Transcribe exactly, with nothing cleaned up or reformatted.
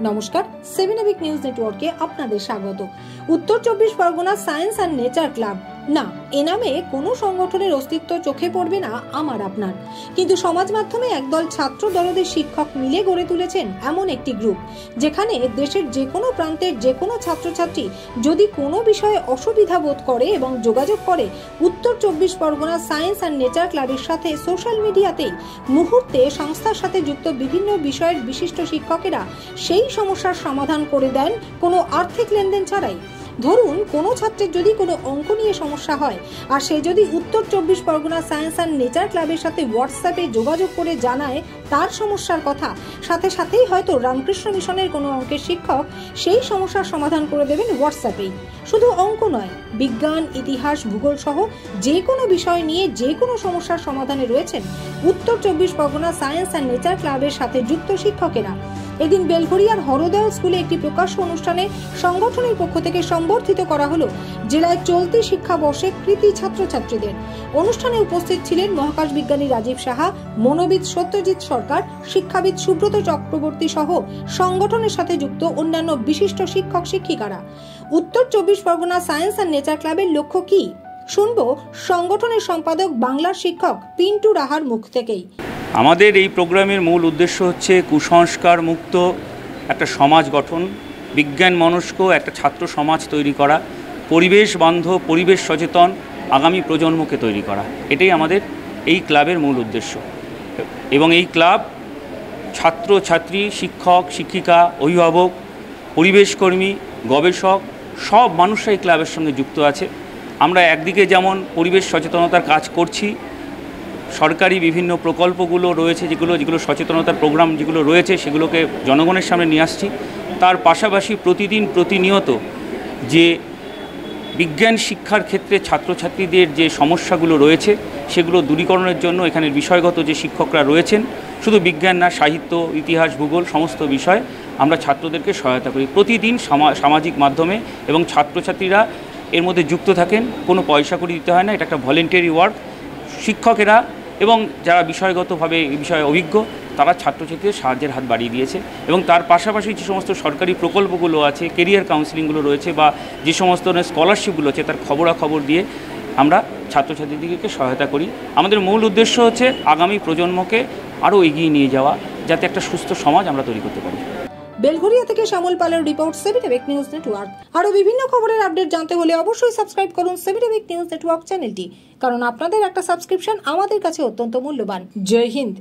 নমস্কার, সেভেন এবিক নিউজ নেটওয়ার্কে আপনাদের স্বাগত। Uttar Chabbish Pargana science and nature club না, এ নামে কোনো সংগঠনের অস্তিত্ব চোখে পড়বে না আমার আপনার, কিন্তু সমাজ মাধ্যমে একদল ছাত্র দলদের শিক্ষক মিলে গড়ে তুলেছেন এমন একটি গ্রুপ, যেখানে দেশের যে কোনো প্রান্তের যে কোনো ছাত্রছাত্রী যদি কোনো বিষয়ে অসুবিধা বোধ করে এবং যোগাযোগ করে উত্তর Chabbish Pargana science and nature ক্লাবের সাথে সোশ্যাল মিডিয়াতেই মুহূর্তে সংস্থার সাথে যুক্ত বিভিন্ন বিষয়ের বিশিষ্ট শিক্ষকেরা সেই সমস্যার সমাধান করে দেন কোনো আর্থিক লেনদেন ছাড়াই। ধরুন, কোনো ছাত্রের যদি কোনো অঙ্ক নিয়ে সমস্যা হয় আর সে যদি উত্তর Chabbish Pargana science and nature ক্লাবের সাথে হোয়াটসঅ্যাপে যোগাযোগ করে জানায় তার সমস্যার কথা, সাথে সাথেই হয়তো রামকৃষ্ণ মিশনের কোনো অঙ্কের শিক্ষক সেই সমস্যার সমাধান করে দেবেন হোয়াটসঅ্যাপেই। শুধু অঙ্ক নয়, বিজ্ঞান, ইতিহাস, ভূগোল সহ যে কোনো বিষয় নিয়ে যে কোনো সমস্যার সমাধানে রয়েছেন উত্তর Chabbish Pargana science and nature ক্লাবের সাথে যুক্ত শিক্ষকেরা। এদিন বেলঘরিয়ার হরদয়াল স্কুলে একটি প্রকাশ্য অনুষ্ঠানে সংগঠনের পক্ষ থেকে সম্বর্ধিত করা হলো জেলায় চলতি শিক্ষাবর্ষে কৃতি ছাত্রছাত্রীদের। অনুষ্ঠানে উপস্থিত ছিলেন মহাকাশ বিজ্ঞানী রাজীব সাহা, মনোবিদ সত্যজিৎ সরকার, শিক্ষাবিদ সুব্রত চক্রবর্তী সহ সংগঠনের সাথে যুক্ত অন্যান্য বিশিষ্ট শিক্ষক শিক্ষিকারা। উত্তর Chabbish Pargana science and nature ক্লাবের লক্ষ্য কি, শুনবো সংগঠনের সম্পাদক বাংলার শিক্ষক পিন্টু রাহার মুখ থেকেই। আমাদের এই প্রোগ্রামের মূল উদ্দেশ্য হচ্ছে কুসংস্কার মুক্ত একটা সমাজ গঠন, বিজ্ঞান মনস্ক একটা ছাত্র সমাজ তৈরি করা, পরিবেশ বান্ধব, পরিবেশ সচেতন আগামী প্রজন্মকে তৈরি করা। এটাই আমাদের এই ক্লাবের মূল উদ্দেশ্য। এবং এই ক্লাব ছাত্র ছাত্রী, শিক্ষক শিক্ষিকা, অভিভাবক, পরিবেশকর্মী, গবেষক সব মানুষরা এই ক্লাবের সঙ্গে যুক্ত আছে। আমরা একদিকে যেমন পরিবেশ সচেতনতার কাজ করছি, সরকারি বিভিন্ন প্রকল্পগুলো রয়েছে যেগুলো যেগুলো সচেতনতার প্রোগ্রাম যেগুলো রয়েছে সেগুলোকে জনগণের সামনে নিয়ে আসছি। তার পাশাপাশি প্রতিদিন প্রতিনিয়ত যে বিজ্ঞান শিক্ষার ক্ষেত্রে ছাত্রছাত্রীদের যে সমস্যাগুলো রয়েছে সেগুলো দূরীকরণের জন্য এখানের বিষয়গত যে শিক্ষকরা রয়েছেন, শুধু বিজ্ঞান না, সাহিত্য, ইতিহাস, ভূগোল সমস্ত বিষয় আমরা ছাত্রদেরকে সহায়তা করি প্রতিদিন সামাজিক মাধ্যমে, এবং ছাত্রছাত্রীরা এর মধ্যে যুক্ত থাকেন। কোনো পয়সা করে দিতে হয় না, এটা একটা ভলেন্টারি ওয়ার্ক। শিক্ষকেরা এবং যারা বিষয়গতভাবে এই বিষয়ে অভিজ্ঞ তারা ছাত্রছাত্রীদের সাহায্যের হাত বাড়িয়ে দিয়েছে। এবং তার পাশাপাশি যে সমস্ত সরকারি প্রকল্পগুলো আছে, কেরিয়ার কাউন্সিলিংগুলো রয়েছে বা যে সমস্ত স্কলারশিপগুলো আছে তার খবরাখবর দিয়ে আমরা ছাত্রছাত্রীদেরকে সহায়তা করি। আমাদের মূল উদ্দেশ্য হচ্ছে আগামী প্রজন্মকে আরও এগিয়ে নিয়ে যাওয়া, যাতে একটা সুস্থ সমাজ আমরা তৈরি করতে পারি। বেলঘরিয়া থেকে শ্যামল পালের রিপোর্ট, সেভেন এবিক নিউজ নেটওয়ার্ক। আরো বিভিন্ন খবরের আপডেট জানতে হলে অবশ্যই সাবস্ক্রাইব করুন সেভেন এবিক নিউজ নেটওয়ার্ক চ্যানেলটি, কারণ আপনাদের একটা সাবস্ক্রিপশন আমাদের কাছে অত্যন্ত মূল্যবান। জয় হিন্দ।